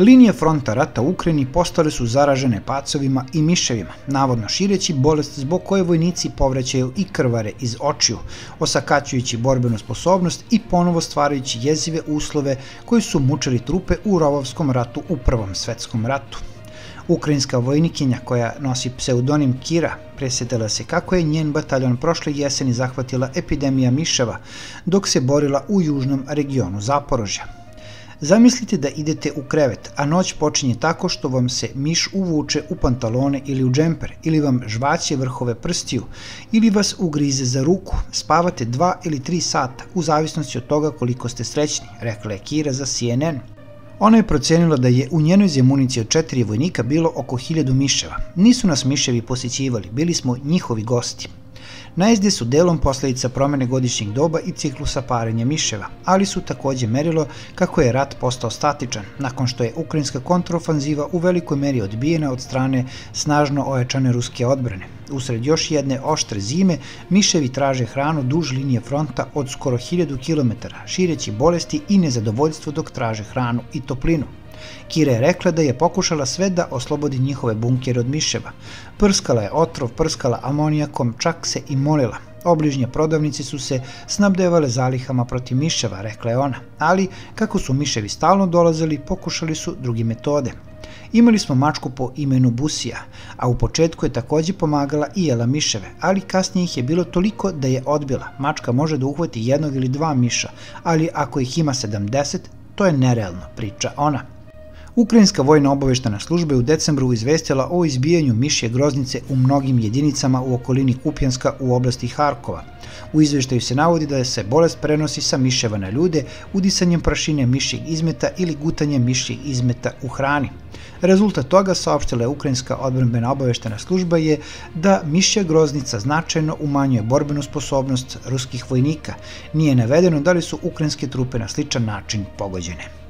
Linije fronta rata u Ukrajini postale su zaražene pacovima i miševima, navodno šireći bolest zbog koje vojnici povraćaju i krvare iz očiju, osakaćujući borbenu sposobnost i ponovo stvarajući jezive uslove koji su mučili trupe u rovovskom ratu u Prvom svetskom ratu. Ukrajinska vojnikinja koja nosi pseudonim Kira presjetila se kako je njen bataljon prošle jeseni zahvatila epidemija miševa dok se borila u južnom regionu Zaporožja. Zamislite da idete u krevet, a noć počinje tako što vam se miš uvuče u pantalone ili u džemper, ili vam žvaće vrhove prstiju, ili vas ugrize za ruku. Spavate 2 ili 3 sata, u zavisnosti od toga koliko ste srećni, rekla je Kira za CNN. Ona je procenila da je u njenoj zemunici od 4 vojnika bilo oko 1000 miševa. Nisu nas miševi posjećivali, bili smo njihovi gosti. Najezde su delom posledica promene godišnjeg doba i ciklusa parenja miševa, ali su takođe merilo kako je rat postao statičan, nakon što je ukrajinska kontrofanziva u velikoj meri odbijena od strane snažno ojačane ruske odbrane. Usred još jedne oštre zime, miševi traže hranu duž linije fronta od skoro 1000 km, šireći bolesti i nezadovoljstvo dok traže hranu i toplinu. Kira je rekla da je pokušala sve da oslobodi njihove bunkere od miševa. Prskala je otrov, prskala amonijakom, čak se i molila. Obližnje prodavnice su se snabdevale zalihama protiv miševa, rekla je ona, ali kako su miševi stalno dolazili, pokušali su druge metode. Imali smo mačku po imenu Busija, a u početku je takođe pomagala i jela miševe, ali kasnije ih je bilo toliko da je odbila. Mačka može da uhvati 1 ili 2 miša, ali ako ih ima 70, to je nerealno, priča ona. Ukrajinska vojna obaveštana služba je u decembru izvestila o izbijanju mišje groznice u mnogim jedinicama u okolini Kupjanska u oblasti Harkova. U izveštaju se navodi da se bolest prenosi sa miševa na ljude udisanjem prašine mišjeg izmeta ili gutanjem mišjeg izmeta u hrani. Rezultat toga, saopštila je Ukrajinska odbrambena obaveštena služba, je da mišja groznica značajno umanjuje borbenu sposobnost ruskih vojnika. Nije navedeno da li su ukrajinske trupe na sličan način pogođene.